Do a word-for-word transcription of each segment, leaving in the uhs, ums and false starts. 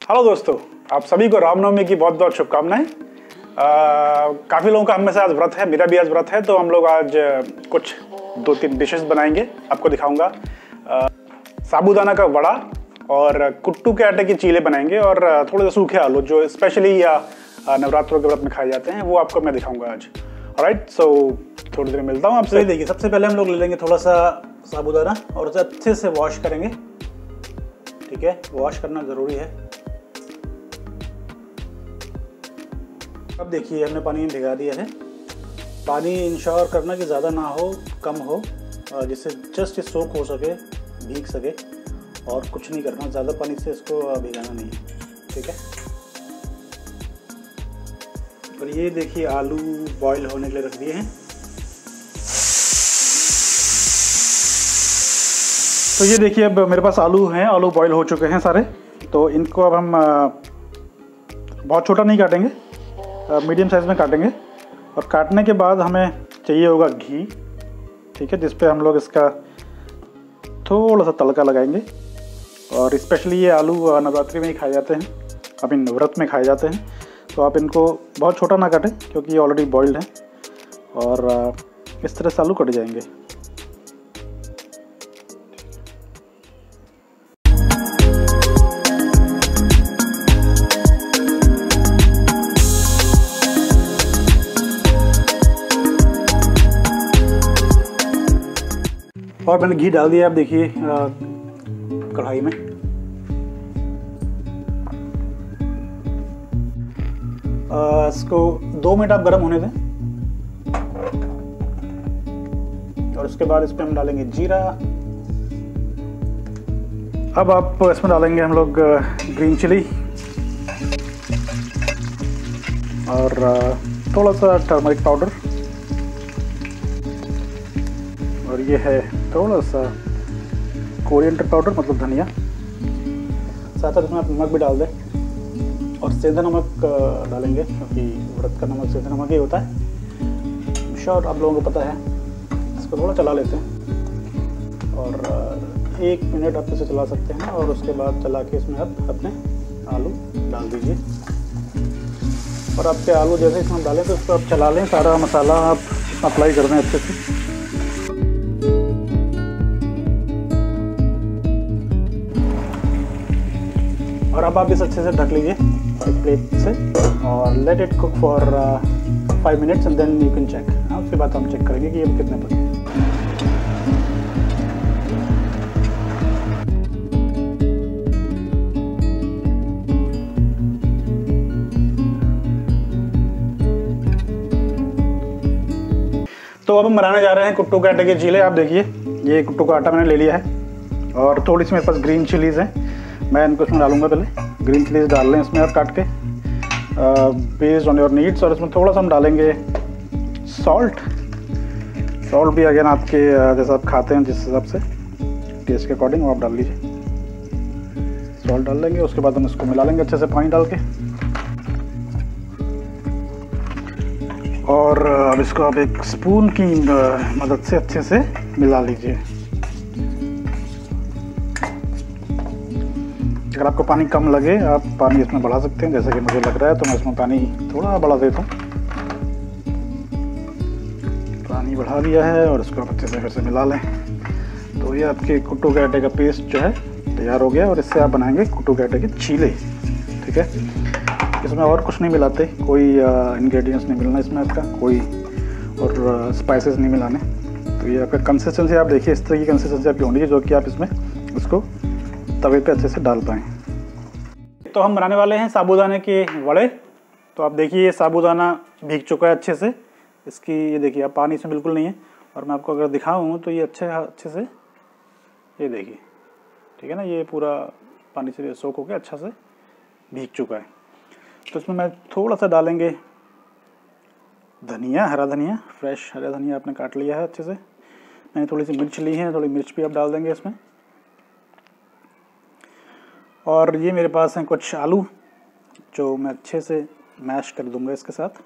Hello दोस्तों, आप सभी को रामनवमी की बहुत बहुत शुभकामनाएं। काफ़ी लोगों का हम में से आज व्रत है, मेरा भी आज व्रत है, तो हम लोग आज कुछ दो तीन डिशेस बनाएंगे, आपको दिखाऊंगा। साबूदाना का वड़ा और कुट्टू के आटे की चीले बनाएंगे और थोड़े से सूखे आलू जो स्पेशली या नवरात्रों के व्रत में खाए जाते हैं, वो आपको मैं दिखाऊंगा आज। ऑलराइट, सो थोड़ी देर मिलता हूँ आपसे। देखिए, सबसे पहले हम लोग ले लेंगे थोड़ा सा साबूदाना और उसे अच्छे से वॉश करेंगे। ठीक है, वॉश करना ज़रूरी है। अब देखिए, हमने पानी में भिगा दिया है। पानी इंश्योर करना कि ज़्यादा ना हो, कम हो, जिससे जस्ट सोख हो सके, भीग सके, और कुछ नहीं करना, ज़्यादा पानी से इसको भिगाना नहीं है। ठीक है, और ये देखिए आलू बॉईल होने के लिए रख दिए हैं। तो ये देखिए, अब मेरे पास आलू हैं, आलू बॉईल हो चुके हैं सारे। तो इनको अब हम बहुत छोटा नहीं काटेंगे, मीडियम साइज़ में काटेंगे। और काटने के बाद हमें चाहिए होगा घी। ठीक है, जिस पे हम लोग इसका थोड़ा सा तड़का लगाएंगे। और स्पेशली ये आलू नवरात्रि में ही खाए जाते हैं, अब इन व्रत में खाए जाते हैं। तो आप इनको बहुत छोटा ना काटें क्योंकि ये ऑलरेडी बॉइल्ड है, और इस तरह से आलू कट जाएंगे। और मैंने घी डाल दिया, आप देखिए कढ़ाई में। आ, इसको दो मिनट आप गर्म होने दें, और उसके बाद इसमें हम डालेंगे जीरा। अब आप इसमें डालेंगे हम लोग ग्रीन चिली और थोड़ा सा टर्मरिक पाउडर, और ये है थोड़ा सा कोरिएंडर पाउडर, मतलब धनिया। साथ साथ इसमें आप नमक भी डाल दें, और सेंधा नमक डालेंगे क्योंकि व्रत का नमक सेंधा नमक ही होता है। श्योर आप लोगों को पता है। इसको थोड़ा चला लेते हैं, और एक मिनट आप इसे चला सकते हैं, और उसके बाद चला के इसमें आप अपने आलू डाल दीजिए। और आपके आलू जैसे इसमें डालें तो इसको आप चला लें, सारा मसाला आप अप्लाई कर दें अच्छे से। और अब आप इस अच्छे से ढक लीजिए एक प्लेट से, और let it cook for five minutes and then you can check. हाँ, उसके बाद हम चेक करेंगे कि ये कितने पके। तो अब हम बनाने जा रहे हैं कुट्टू के आटे के चीले। आप देखिए, ये कुट्टू का आटा मैंने ले लिया है, और थोड़ी सी मेरे पास ग्रीन चिलीज़ हैं, मैं इनको इसमें डालूंगा। पहले ग्रीन चिलीज डाल लें इसमें आप काट के, बेस्ड ऑन योर नीड्स। और इसमें थोड़ा सा हम डालेंगे सॉल्ट। सॉल्ट भी अगेन आपके जैसा आप खाते हैं, जिस हिसाब से टेस्ट के अकॉर्डिंग वो आप डाल लीजिए। सॉल्ट डाल लेंगे, उसके बाद हम इसको मिला लेंगे अच्छे से पानी डाल के। और अब इसको आप एक स्पून की मदद से अच्छे से मिला लीजिए। अगर आपको पानी कम लगे, आप पानी इसमें बढ़ा सकते हैं, जैसे कि मुझे लग रहा है, तो मैं इसमें पानी थोड़ा बढ़ा देता हूँ। पानी बढ़ा दिया है, और इसको आप अच्छे से फिर से मिला लें। तो ये आपके कुट्टू के आटे का पेस्ट जो है तैयार हो गया, और इससे आप बनाएंगे कुट्टू के आटे के चीले। ठीक है, इसमें और कुछ नहीं मिलाते, कोई इंग्रेडिएंट्स नहीं मिलना इसमें आपका, कोई और स्पाइसेस नहीं मिलाने। तो ये आपका कंसिस्टेंसी आप देखिए, इस तरह की कंसिस्टेंसी आपकी होनी है, जो कि आप इसमें इसको तवे पे अच्छे से डाल पाएँ। तो हम बनाने वाले हैं साबूदाने के वड़े। तो आप देखिए, ये साबूदाना भीग चुका है अच्छे से। इसकी ये देखिए, अब पानी इसमें बिल्कुल नहीं है, और मैं आपको अगर दिखाऊँ तो ये अच्छे अच्छे से, ये देखिए, ठीक है ना, ये पूरा पानी से सोख होकर अच्छा से भीग चुका है। तो इसमें मैं थोड़ा सा डालेंगे धनिया, हरा धनिया, फ्रेश हरा धनिया आपने काट लिया है अच्छे से। मैंने थोड़ी सी मिर्च ली है, थोड़ी मिर्च भी आप डाल देंगे इसमें। और ये मेरे पास हैं कुछ आलू, जो मैं अच्छे से मैश कर दूंगा इसके साथ।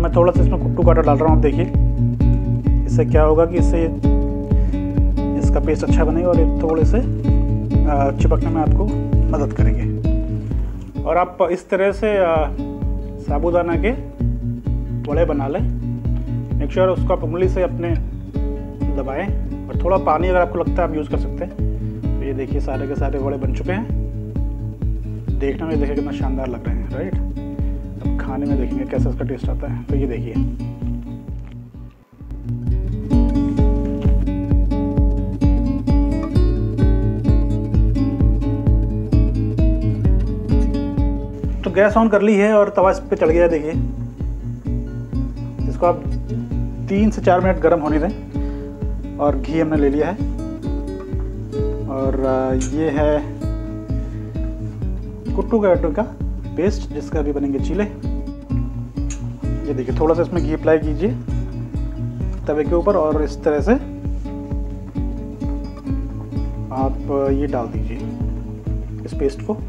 मैं थोड़ा सा इसमें कुट्टू का आटा डाल रहा हूँ। आप देखिए इससे क्या होगा कि इससे इसका पेस्ट अच्छा बनेगा और ये थोड़े से चिपकने में आपको मदद करेंगे। और आप इस तरह से साबूदाना के वड़े बना लें। मेक श्योर उसको आप उंगली से अपने दबाएं और थोड़ा पानी अगर आपको लगता है आप यूज़ कर सकते हैं। तो ये देखिए सारे के सारे वड़े बन चुके हैं। देखने में देखिए कितना शानदार लग रहे हैं, राइट। अब खाने में देखेंगे कैसा इसका टेस्ट आता है। तो ये देखिए तो गैस ऑन कर ली है और तवा इस पे चढ़ गया है। देखिए इसको आप तीन से चार मिनट गर्म होने दें। और घी हमने ले लिया है और ये है कुट्टू के आटे का पेस्ट जिसका भी बनेंगे चीले। ये देखिए थोड़ा सा इसमें घी अप्लाई कीजिए तवे के ऊपर और इस तरह से आप ये डाल दीजिए इस पेस्ट को।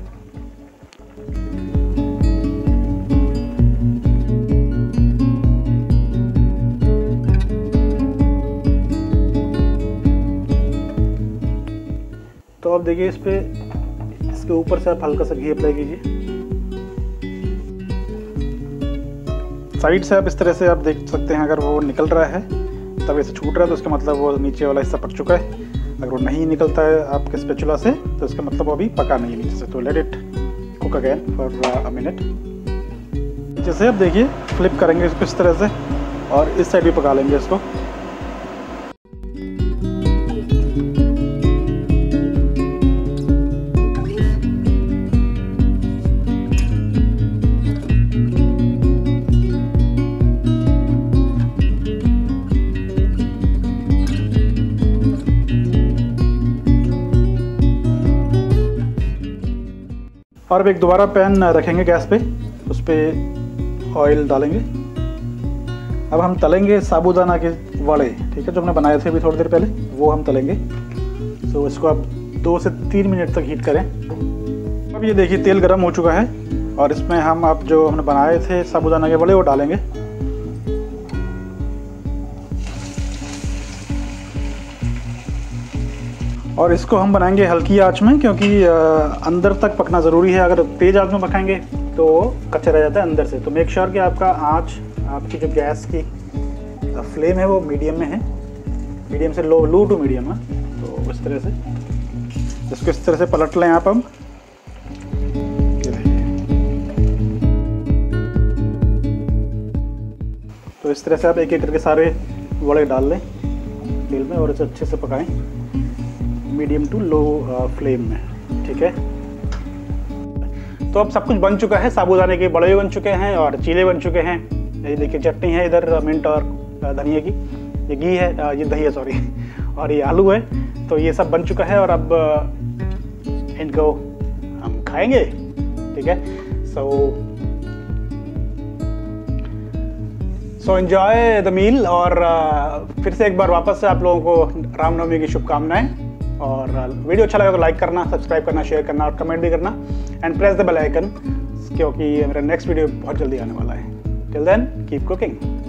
तो आप देखिए इस पे इसके ऊपर से आप हल्का सा घी अप्लाई कीजिए। साइड से आप इस तरह से आप देख सकते हैं अगर वो निकल रहा है तवे से छूट रहा है तो उसका मतलब वो नीचे वाला हिस्सा पक चुका है। अगर वो नहीं निकलता है आपके स्पैचुला से तो इसका मतलब वो अभी पका नहीं है नीचे से। तो let it cook again for a minute. नीचे से आप देखिए फ्लिप करेंगे इसको इस तरह से और इस साइड भी पका लेंगे इसको। और अब एक दोबारा पैन रखेंगे गैस पे, उस पर ऑयल डालेंगे। अब हम तलेंगे साबूदाना के वड़े, ठीक है, जो हमने बनाए थे अभी थोड़ी देर पहले, वो हम तलेंगे। तो इसको आप दो से तीन मिनट तक हीट करें। अब ये देखिए तेल गर्म हो चुका है और इसमें हम अब जो हमने बनाए थे साबूदाना के वड़े वो डालेंगे। और इसको हम बनाएंगे हल्की आंच में क्योंकि अंदर तक पकना ज़रूरी है। अगर तेज़ आंच में पकाएंगे तो कच्चा रह जाता है अंदर से। तो मेक श्योर कि आपका आंच, आपकी जो गैस की फ्लेम है वो मीडियम में है, मीडियम से लो लो टू मीडियम है। तो इस तरह से इसको इस तरह से पलट लें आप। अब तो इस तरह से आप एक एक करके सारे वड़े डाल लें तेल में और इसे अच्छे से पकाएं मीडियम टू लो फ्लेम में, ठीक है। तो अब सब कुछ बन चुका है, साबूदाने के बड़े बन चुके हैं और चीले बन चुके हैं। ये देखिए चटनी है इधर मिंट और धनिया की, ये घी है, ये दही है सॉरी, और ये आलू है। तो ये सब बन चुका है और अब इनको हम खाएंगे, ठीक है। So so enjoy the meal. और uh, फिर से एक बार वापस से आप लोगों को रामनवमी की शुभकामनाएं। और वीडियो अच्छा लगा तो लाइक करना, सब्सक्राइब करना, शेयर करना और कमेंट भी करना and press the bell icon क्योंकि मेरा नेक्स्ट वीडियो बहुत जल्दी आने वाला है। Till then keep cooking.